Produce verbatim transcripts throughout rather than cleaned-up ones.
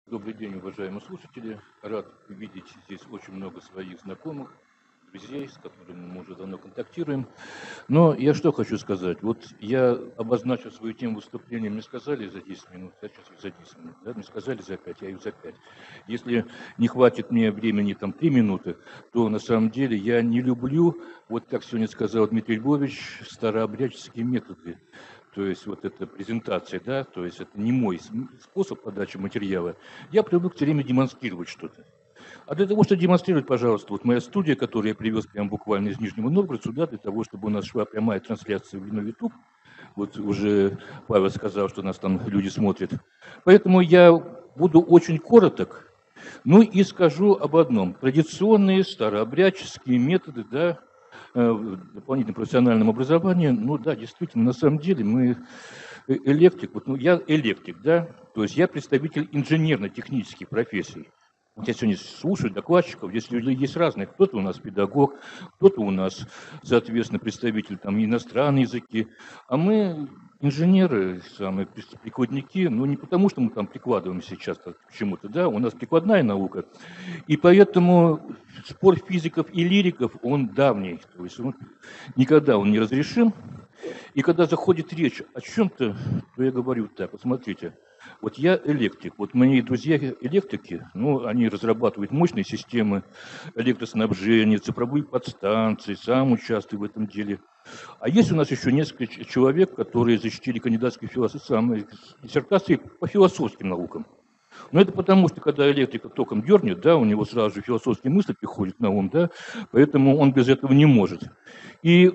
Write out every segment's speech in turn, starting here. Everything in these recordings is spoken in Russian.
Добрый день, уважаемые слушатели. Рад видеть здесь очень много своих знакомых, друзей, с которыми мы уже давно контактируем. Но я что хочу сказать. Вот я обозначил свою тему выступления. Мне сказали за десять минут, я сейчас за десять минут. Да? Мне сказали за пять, я их за пять. Если не хватит мне времени там три минуты, то на самом деле я не люблю, вот как сегодня сказал Дмитрий Львович, старообрядческие методы. То есть вот эта презентация, да, то есть это не мой способ подачи материала. Я привык все время демонстрировать что-то. А для того, чтобы демонстрировать, пожалуйста, вот моя студия, которую я привез прям буквально из Нижнего Новгорода сюда, для того, чтобы у нас шла прямая трансляция в YouTube. Вот уже Павел сказал, что нас там люди смотрят. Поэтому я буду очень короток, ну и скажу об одном. Традиционные старообрядческие методы, да, в дополнительном профессиональном образовании, ну да, действительно, на самом деле мы электрик, вот, ну я электрик, да, то есть я представитель инженерно-технических профессий. Вот я сегодня слушаю докладчиков, здесь люди есть разные, кто-то у нас педагог, кто-то у нас, соответственно, представитель там иностранные языки, а мы инженеры, самые прикладники, ну не потому, что мы там прикладываем сейчас к чему-то, да, у нас прикладная наука, и поэтому спор физиков и лириков, он давний, то есть он, никогда он не разрешим, и когда заходит речь о чем-то, то я говорю так, вот смотрите, вот я электрик, вот мои друзья электрики, ну, они разрабатывают мощные системы электроснабжения, цифровые подстанции, сам участвую в этом деле. А есть у нас еще несколько человек, которые защитили кандидатские диссертации по философским наукам. Но это потому, что когда электрика током дернет, да, у него сразу же философские мысли приходят на ум, да, поэтому он без этого не может. И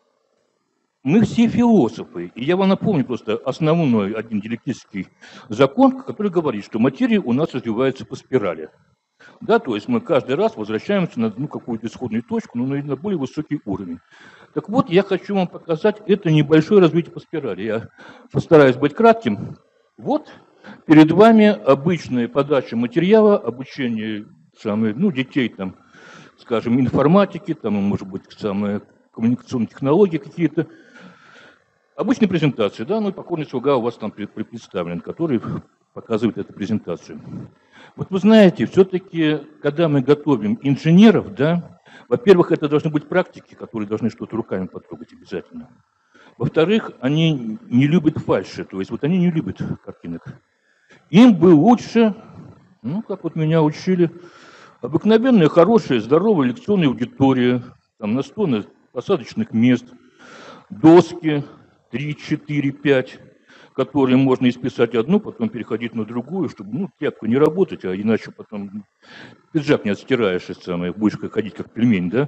мы все философы, и я вам напомню просто основной один диалектический закон, который говорит, что материя у нас развивается по спирали. Да, то есть мы каждый раз возвращаемся на ну, какую-то исходную точку, но на более высокий уровень. Так вот, я хочу вам показать это небольшое развитие по спирали. Я постараюсь быть кратким. Вот перед вами обычная подача материала, обучение самые, ну, детей, там, скажем, информатики, там, может быть, самые коммуникационные технологии какие-то. Обычная презентация, да, ну и покорный слуга у вас там представлен, который показывает эту презентацию. Вот вы знаете, все-таки, когда мы готовим инженеров, да, во-первых, это должны быть практики, которые должны что-то руками потрогать обязательно. Во-вторых, они не любят фальши, то есть вот они не любят картинок. Им бы лучше, ну, как вот меня учили, обыкновенная, хорошая, здоровая лекционная аудитория, там на сто посадочных мест, доски, три, четыре, пять, которые можно исписать одну, потом переходить на другую, чтобы, ну, тряпку не работать, а иначе потом пиджак не отстираешь, и самое, будешь ходить как пельмень, да.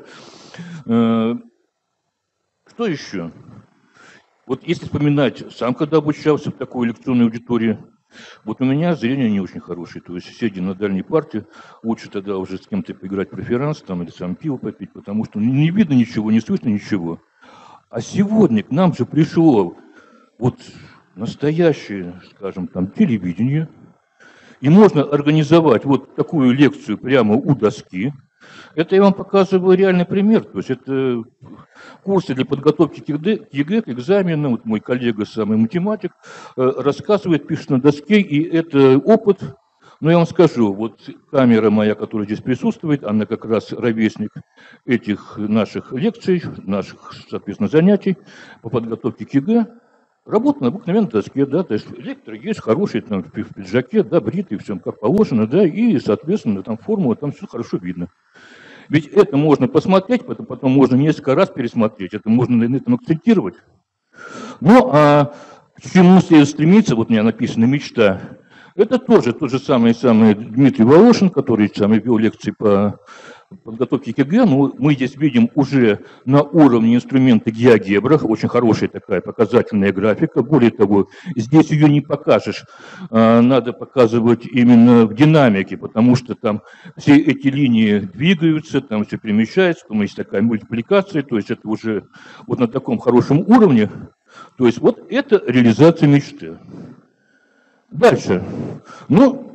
Что еще? Вот если вспоминать, сам когда обучался в такой лекционной аудитории, вот у меня зрение не очень хорошее, то есть соседи на дальней парте лучше тогда уже с кем-то поиграть в преферанс, там, или сам пиво попить, потому что не видно ничего, не слышно ничего. А сегодня к нам же пришло вот настоящее, скажем, там, телевидение, и можно организовать вот такую лекцию прямо у доски. Это я вам показываю реальный пример, то есть это курсы для подготовки к ЕГЭ, к экзамену, вот мой коллега, самый математик, рассказывает, пишет на доске, и это опыт. Но я вам скажу, вот камера моя, которая здесь присутствует, она как раз ровесник этих наших лекций, наших, соответственно, занятий по подготовке к ЕГЭ. Работа на обыкновенной доске, да, то есть лектор есть хороший, там, в пиджаке, да, бритый, все как положено, да, и, соответственно, там формула, там все хорошо видно. Ведь это можно посмотреть, потом, потом можно несколько раз пересмотреть, это можно на этом акцентировать. Ну, а к чему стремиться, вот у меня написано «мечта», это тоже тот же самый, самый Дмитрий Волошин, который сам вел лекции по подготовке к ЕГЭ. Но мы здесь видим уже на уровне инструмента GeoGebra, очень хорошая такая показательная графика. Более того, здесь ее не покажешь, надо показывать именно в динамике, потому что там все эти линии двигаются, там все перемещается, там есть такая мультипликация, то есть это уже вот на таком хорошем уровне. То есть вот это реализация мечты. Дальше. Ну,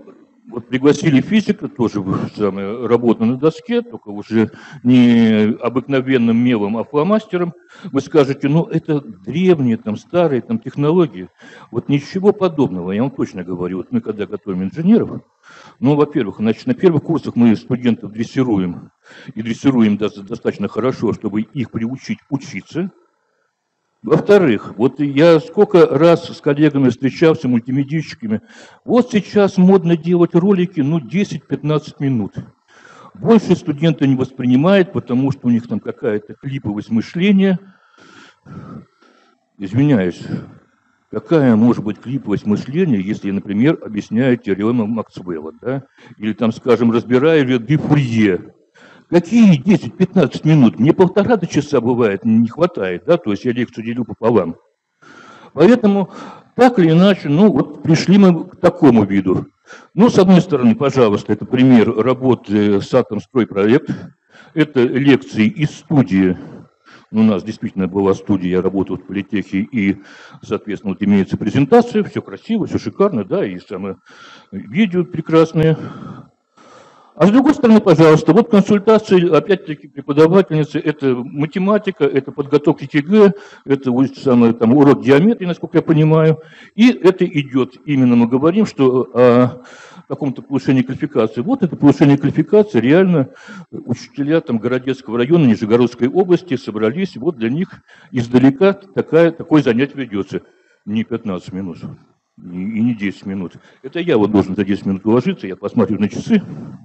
Вот пригласили физика, тоже самое, работа на доске, только уже не обыкновенным мелом, а фломастером. Вы скажете, ну это древние, там, старые там, технологии. Вот ничего подобного, я вам точно говорю. Вот мы когда готовим инженеров, ну, во-первых, значит, на первых курсах мы студентов дрессируем, и дрессируем достаточно хорошо, чтобы их приучить учиться. Во-вторых, вот я сколько раз с коллегами встречался, мультимедийщиками, вот сейчас модно делать ролики, ну, десять-пятнадцать минут. Больше студенты не воспринимают, потому что у них там какая-то клиповость мышления. Извиняюсь, какая может быть клиповость мышления, если я, например, объясняю теорему Максвелла, да? Или там, скажем, разбираю ряды Фурье. Какие десять-пятнадцать минут? Мне полтора до часа бывает, не хватает, да, то есть я лекцию делю пополам. Поэтому, так или иначе, ну, вот пришли мы к такому виду. Ну, с одной стороны, пожалуйста, это пример работы с Атомстройпроект. Это лекции из студии. У нас действительно была студия, я работал в политехе, и, соответственно, вот имеется презентация, все красиво, все шикарно, да, и самое видео прекрасное. А с другой стороны, пожалуйста, вот консультации, опять-таки, преподавательницы, это математика, это подготовка к ЕГЭ, это вот самое, там, урок геометрии, насколько я понимаю. И это идет, именно мы говорим, что о каком-то повышении квалификации. Вот это повышение квалификации, реально учителя там, Городецкого района, Нижегородской области собрались, вот для них издалека такая, такое занятие ведется. Не пятнадцать минут, и не десять минут. Это я вот должен за десять минут уложиться, я посмотрю на часы.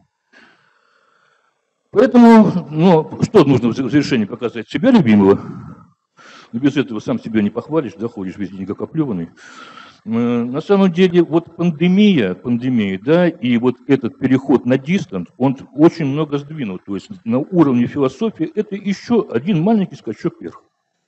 Поэтому, ну, что нужно в завершении показать? Себя любимого. Но без этого сам себя не похвалишь, да, ходишь весь день как оплеванный. На самом деле, вот пандемия, пандемия, да, и вот этот переход на дистант, он очень много сдвинул. То есть на уровне философии это еще один маленький скачок вверх.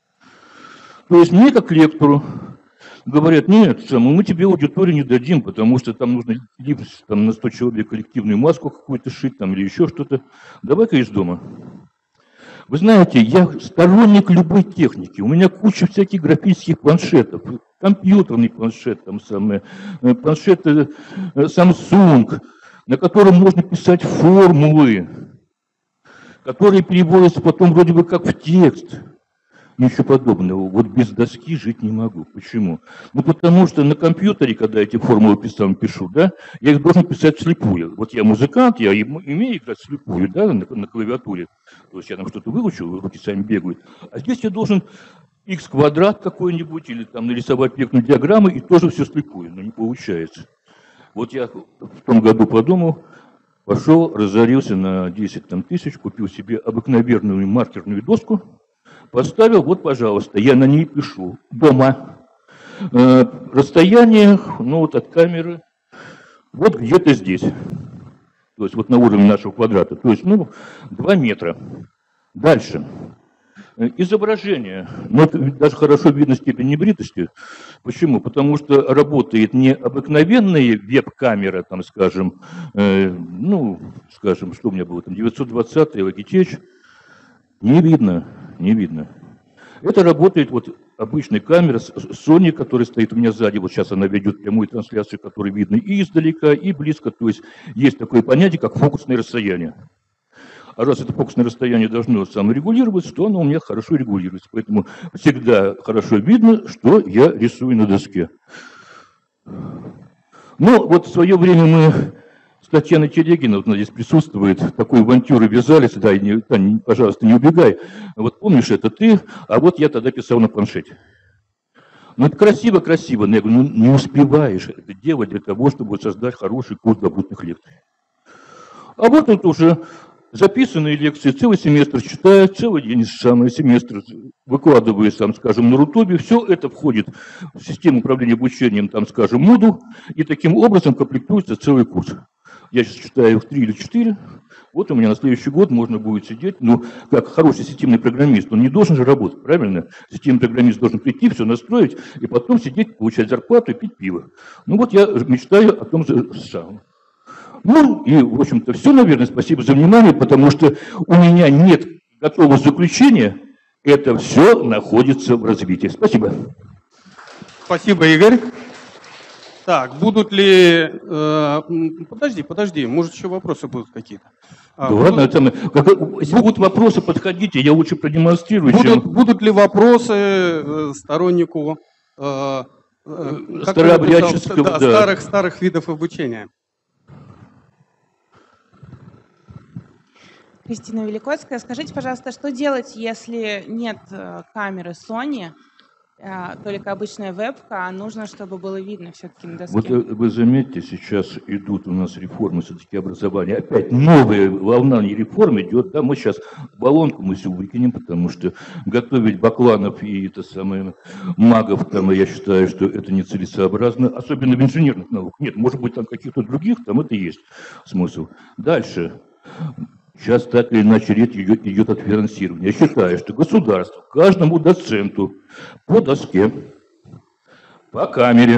То есть мне, как лектору, говорят, нет, мы тебе аудиторию не дадим, потому что там нужно либо там, на сто человек коллективную маску какую-то шить там, или еще что-то. Давай-ка из дома. Вы знаете, я сторонник любой техники. У меня куча всяких графических планшетов, компьютерный планшет, там самое, планшеты Samsung, на котором можно писать формулы, которые переводятся потом вроде бы как в текст. Ничего подобного. Вот без доски жить не могу. Почему? Ну, потому что на компьютере, когда эти формулы писам, пишу, да, я их должен писать вслепую. Вот я музыкант, я имею играть вслепую, да, на, на клавиатуре. То есть я там что-то выучил, руки сами бегают. А здесь я должен х квадрат какой-нибудь или там нарисовать векторную диаграмму, и тоже все вслепую, но не получается. Вот я в том году подумал, пошел, разорился на десять там, тысяч, купил себе обыкновенную маркерную доску, поставил, вот, пожалуйста, я на ней пишу, дома. Э, расстояние, ну, вот от камеры, вот где-то здесь. То есть вот на уровне нашего квадрата. То есть, ну, два метра. Дальше. Э, изображение. Ну, это даже хорошо видно степень небритости. Почему? Потому что работает не обыкновенная веб-камера, там, скажем, э, ну, скажем, что у меня было там, девятьсот двадцать Logitech. Не видно. Не видно. Это работает вот обычная камера Sony, которая стоит у меня сзади. Вот сейчас она ведет прямую трансляцию, которую видно и издалека, и близко. То есть есть такое понятие, как фокусное расстояние. А раз это фокусное расстояние должно саморегулироваться, то оно у меня хорошо регулируется. Поэтому всегда хорошо видно, что я рисую на доске. Ну, вот в свое время мы... Татьяна Телегина, вот она здесь присутствует, такой авантюры вязались, да, и не, Таня, пожалуйста, не убегай. Вот помнишь, это ты, а вот я тогда писал на планшете. Ну, это красиво-красиво, но я говорю, ну, не успеваешь это делать для того, чтобы создать хороший курс добутных лекций. А вот это уже записанные лекции, целый семестр читаю, целый день самый семестр выкладываю, там, скажем, на Рутубе. Все это входит в систему управления обучением, там, скажем, Moodle, и таким образом комплектуется целый курс. Я сейчас читаю их три или четыре. Вот у меня на следующий год можно будет сидеть, ну, как хороший системный программист, он не должен же работать, правильно? Системный программист должен прийти, все настроить, и потом сидеть, получать зарплату и пить пиво. Ну вот я мечтаю о том же самом. Ну и, в общем-то, все, наверное, спасибо за внимание, потому что у меня нет готового заключения, это все находится в развитии. Спасибо. Спасибо, Игорь. Так, будут ли... Э, подожди, подожди, может еще вопросы будут какие-то. Да а, ладно, будут, это, как, если будут вопросы, подходите, я лучше продемонстрирую. Будут, чем... будут ли вопросы стороннику э, э, старообрядческого, да, да. старых, старых видов обучения? Кристина Великоцкая, скажите, пожалуйста, что делать, если нет камеры Sony, только обычная вебка, а нужно, чтобы было видно все-таки на доске? Вот вы заметите, сейчас идут у нас реформы все-таки образования. Опять новая волна реформ идет. Да, мы сейчас баллонку мы все выкинем, потому что готовить бакланов и это самое, магов, там, я считаю, что это нецелесообразно, особенно в инженерных науках. Нет, может быть, там каких-то других, там это есть смысл. Дальше. Сейчас так или иначе речь идет, идет от финансирования. Я считаю, что государство каждому доценту по доске, по камере.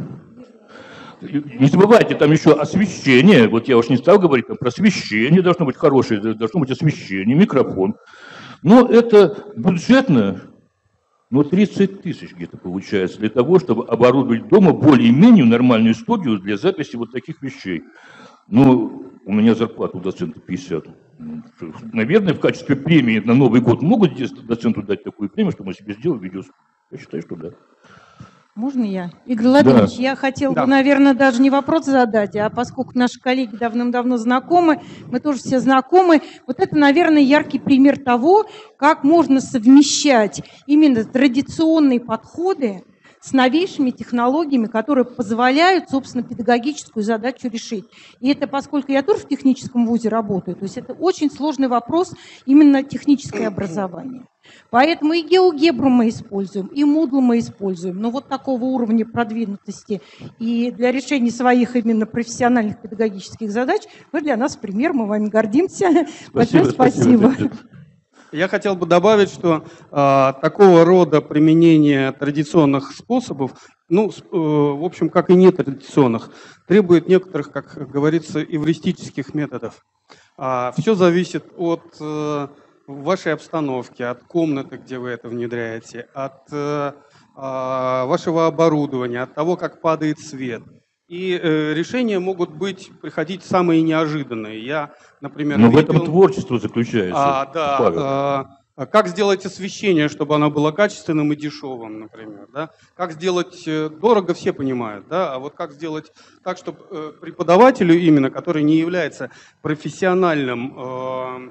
Не забывайте, там еще освещение. Вот я уж не стал говорить, там про освещение должно быть хорошее, должно быть освещение, микрофон. Но это бюджетно, но тридцать тысяч где-то получается для того, чтобы оборудовать дома более-менее нормальную студию для записи вот таких вещей. Ну, у меня зарплата у доцента пятьдесят. Наверное, в качестве премии на Новый год могут доценту дать такую премию, что мы себе сделаем видео. Я считаю, что да. Можно я? Игорь Владимирович, да. я хотела да. бы, наверное, даже не вопрос задать, а поскольку наши коллеги давным-давно знакомы, мы тоже все знакомы, вот это, наверное, яркий пример того, как можно совмещать именно традиционные подходы с новейшими технологиями, которые позволяют, собственно, педагогическую задачу решить. И это, поскольку я тоже в техническом вузе работаю, то есть это очень сложный вопрос именно техническое образование. Поэтому и GeoGebra мы используем, и Moodle мы используем. Но вот такого уровня продвинутости и для решения своих именно профессиональных педагогических задач вы для нас пример, мы вами гордимся. Спасибо. Большое спасибо. спасибо. Я хотел бы добавить, что э, такого рода применение традиционных способов, ну, э, в общем, как и нетрадиционных, требует некоторых, как говорится, эвристических методов. А, все зависит от э, вашей обстановки, от комнаты, где вы это внедряете, от э, э, вашего оборудования, от того, как падает свет. И э, решения могут быть, приходить самые неожиданные. Я, например, Но видел, в этом творчество заключается. А, да, а, как сделать освещение, чтобы оно было качественным и дешевым, например. Да? Как сделать дорого, все понимают. Да? А вот как сделать так, чтобы э, преподавателю именно, который не является профессиональным э,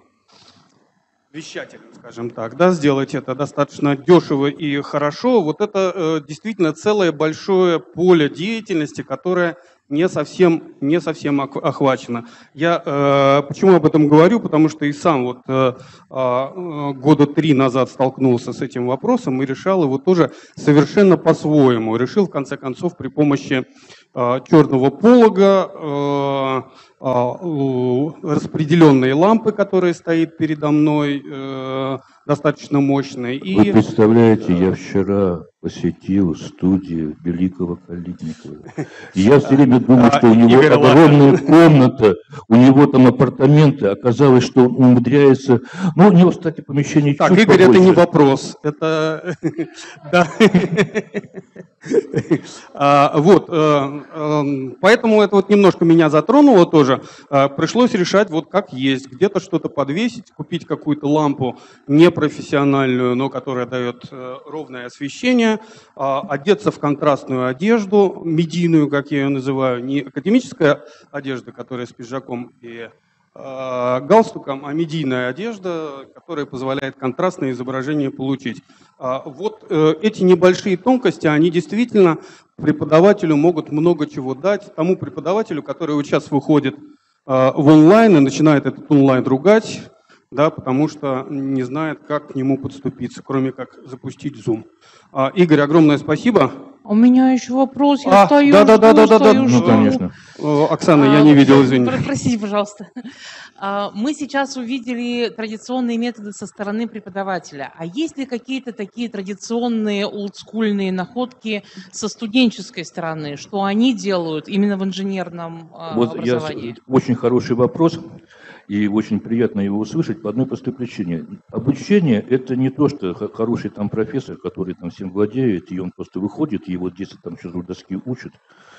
вещателем, скажем так, да, сделать это достаточно дешево и хорошо, вот это э, действительно целое большое поле деятельности, которое не совсем, не совсем охвачено. Я э, почему об этом говорю? Потому что и сам вот э, э, года три назад столкнулся с этим вопросом и решал его тоже совершенно по-своему. Решил, в конце концов, при помощи э, черного полога, э, распределенные лампы, которые стоят передо мной, э, достаточно мощные. И... Вы представляете, я вчера посетил студию великого Калитникова. И я все время думал, что у него огромная комната, у него там апартаменты. Оказалось, что он умудряется... Ну, у него, кстати, помещение чуть Так, Игорь, это не вопрос. Это... Вот, поэтому это вот немножко меня затронуло тоже. Пришлось решать вот как есть, где-то что-то подвесить, купить какую-то лампу непрофессиональную, но которая дает ровное освещение, одеться в контрастную одежду, медийную, как я ее называю, не академическая одежда, которая с пиджаком и галстуком, а медийная одежда, которая позволяет контрастное изображение получить. Вот эти небольшие тонкости, они действительно преподавателю могут много чего дать. Тому преподавателю, который вот сейчас выходит в онлайн и начинает этот онлайн ругать, да, потому что не знает, как к нему подступиться, кроме как запустить Zoom. Игорь, огромное спасибо. У меня еще вопрос, я а, стою, да, да, да, да, да, да. Ну, конечно. Оксана, я не видел, извини. Простите, пожалуйста. Мы сейчас увидели традиционные методы со стороны преподавателя. А есть ли какие-то такие традиционные олдскульные находки со студенческой стороны? Что они делают именно в инженерном вот образовании? Я, очень хороший вопрос. И очень приятно его услышать по одной простой причине. Обучение – это не то, что хороший там профессор, который там всем владеет, и он просто выходит, и его десять там часов доски учат.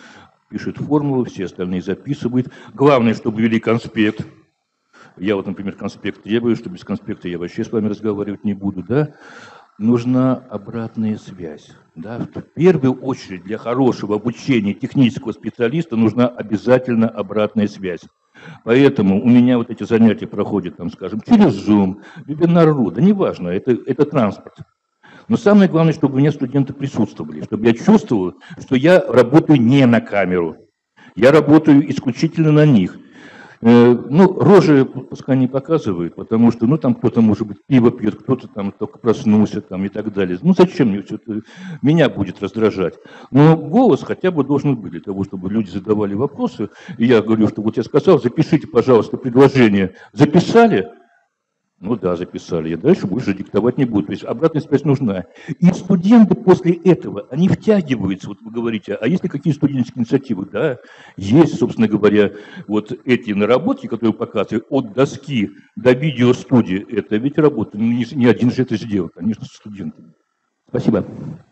пишет формулу, все остальные записывают. Главное, чтобы вели конспект. Я вот, например, конспект требую, что без конспекта я вообще с вами разговаривать не буду, да? Нужна обратная связь. Да? В первую очередь для хорошего обучения технического специалиста нужна обязательно обратная связь. Поэтому у меня вот эти занятия проходят, там, скажем, через Zoom, вебинар.ру, да неважно, это, это транспорт. Но самое главное, чтобы у меня студенты присутствовали, чтобы я чувствовал, что я работаю не на камеру, я работаю исключительно на них. Ну, рожи пускай не показывают, потому что, ну, там кто-то, может быть, пиво пьет, кто-то там только проснулся, там, и так далее. Ну, зачем мне все это? Меня будет раздражать. Но голос хотя бы должен быть для того, чтобы люди задавали вопросы. И я говорю, что вот я сказал, запишите, пожалуйста, предложение. Записали? Ну да, записали. Я дальше больше диктовать не буду. То есть обратная связь нужна. И студенты после этого, они втягиваются, вот вы говорите, а есть ли какие студенческие инициативы? Да, есть, собственно говоря, вот эти наработки, которые показывают от доски до видеостудии. Это ведь работа. Не, не один же это сделал, конечно, со студентами. Спасибо.